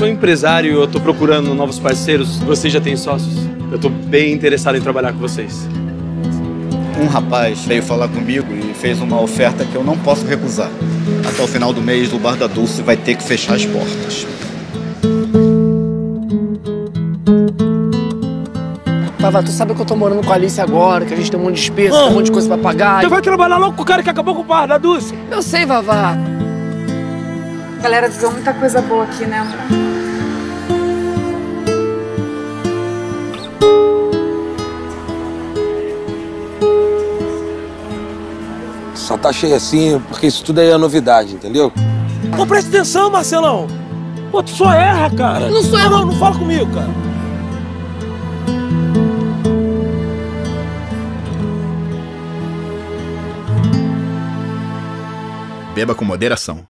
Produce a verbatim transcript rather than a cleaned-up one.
sou empresário e eu tô procurando novos parceiros. Vocês já têm sócios? Eu tô bem interessado em trabalhar com vocês. Um rapaz veio falar comigo e fez uma oferta que eu não posso recusar. Até o final do mês, o Bar da Dulce vai ter que fechar as portas. Vavá, tu sabe que eu tô morando com a Alice agora, que a gente tem um monte de despesa, ah, tem um monte de coisa pra pagar. Você vai trabalhar logo com o cara que acabou com o Bar da Dulce? Eu sei, Vavá. A galera viveu muita coisa boa aqui, né, amor? Só tá cheio assim, porque isso tudo aí é novidade, entendeu? Pô, presta atenção, Marcelão. Pô, tu só erra, cara. Não sou eu. Não, não fala comigo, cara. Beba com moderação.